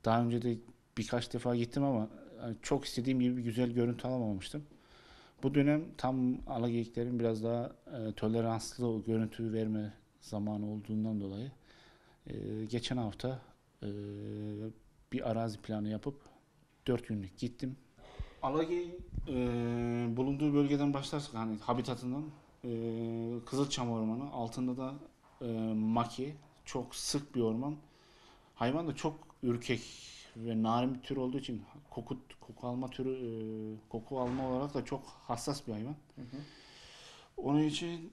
Daha önce de birkaç defa gittim ama çok istediğim gibi bir güzel görüntü alamamıştım. Bu dönem tam alageyiklerin biraz daha toleranslı o görüntü verme zamanı olduğundan dolayı geçen hafta e, bir arazi planı yapıp 4 günlük gittim. Alagey bulunduğu bölgeden başlarsak hani habitatından Kızılçam Ormanı, altında da maki, çok sık bir orman. Hayvan da çok ürkek ve narin bir tür olduğu için koku alma türü koku alma olarak da çok hassas bir hayvan. Hı hı. Onun için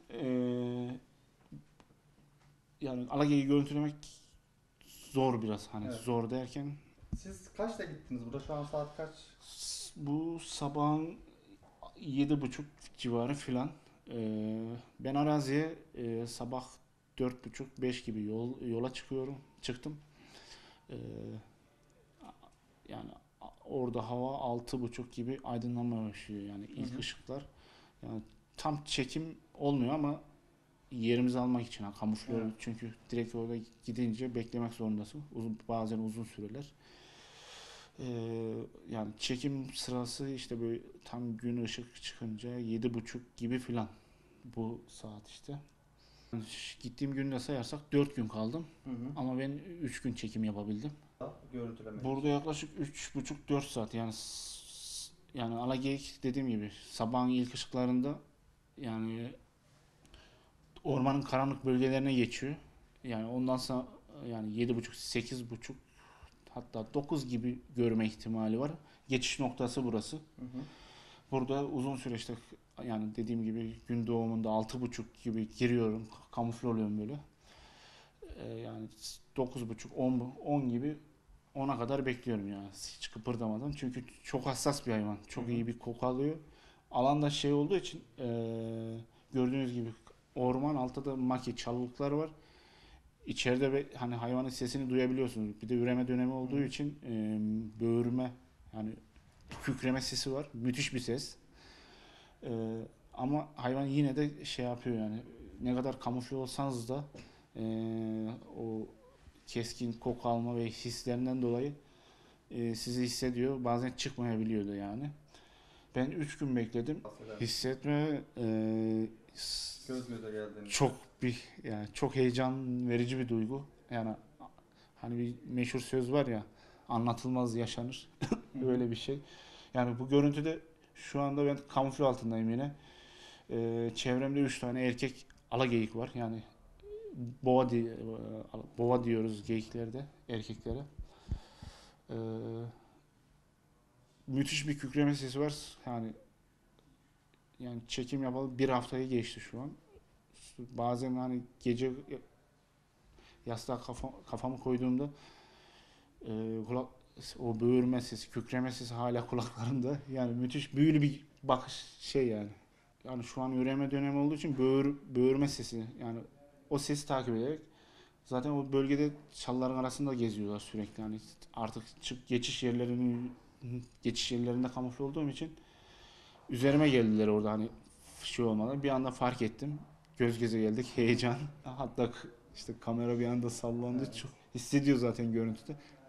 yani alageyi görüntülemek zor biraz, hani Evet. zor derken Siz kaçta gittiniz? Burada şu an saat kaç? bu sabahın 7.30 civarı filan. Ben araziye sabah 4.30-5 gibi yola çıktım. Ee, Yani orada hava 6.30 gibi aydınlanmaya başlıyor, yani Hı ilk hı. ışıklar. Yani tam çekim olmuyor ama yerimizi almak için kamuflör, Evet. çünkü direkt orada gidince beklemek zorundasın. Bazen uzun süreler. Yani çekim sırası işte böyle tam gün ışık çıkınca 7.30 gibi filan, bu saat işte. Gittiğim günle sayarsak 4 gün kaldım Hı hı. ama ben 3 gün çekim yapabildim. Görüntülemek Burada için. yaklaşık 3,5-4 saat, yani yani Alageyik dediğim gibi sabahın ilk ışıklarında, yani ormanın karanlık bölgelerine geçiyor. Yani ondan sonra yani 7.30-8.30, hatta 9 gibi görme ihtimali var. Geçiş noktası burası. Hı hı. Burada uzun süreçte, yani dediğim gibi gün doğumunda 6.30 gibi giriyorum. Kamufle oluyorum böyle. Yani 9.30, 10 gibi, 10'a kadar bekliyorum yani hiç kıpırdamadan. Çünkü çok hassas bir hayvan. Hı Çok hı. iyi bir koku alıyor. Alanda şey olduğu için gördüğünüz gibi orman, altta da maki çalılıklar var. İçeride hani hayvanın sesini duyabiliyorsunuz. Bir de üreme dönemi Hı olduğu hı. için böğürme, yani kükreme sesi var. Müthiş bir ses. E, Ama hayvan yine de şey yapıyor yani. Ne kadar kamufle olsanız da e, o keskin koku alma ve hislerinden dolayı sizi hissediyor. Bazen çıkmayabiliyordu yani. Ben 3 gün bekledim. Bahseder misin? Hissetme Göz göze geldiğinizde. çok yani çok heyecan verici bir duygu. Yani hani bir meşhur söz var ya, anlatılmaz yaşanır. Hı hı. Öyle bir şey. Yani bu görüntüde şu anda ben kamufle altındayım yine. Çevremde 3 tane erkek alageyik var. Yani boğa diyoruz geyiklerde erkeklere. Ee, Müthiş bir kükreme sesi var. Yani çekim yapalı bir haftayı geçti şu an. Bazen hani gece yastığa kafamı koyduğumda kulak, o böğürme sesi, kükreme sesi hala kulaklarımda. Yani müthiş büyülü bir bakış şey yani. Yani şu an üreme dönemi olduğu için böğürme sesi, yani o sesi takip ederek zaten o bölgede çalıların arasında geziyorlar sürekli. Yani artık geçiş yerlerinde kamufle olduğum için üzerime geldiler orada, hani şey olmadan bir anda fark ettim. Göz göze geldik, heyecan. Hatta işte kamera bir anda sallandı. Evet. Çok hissediyor zaten görüntüde.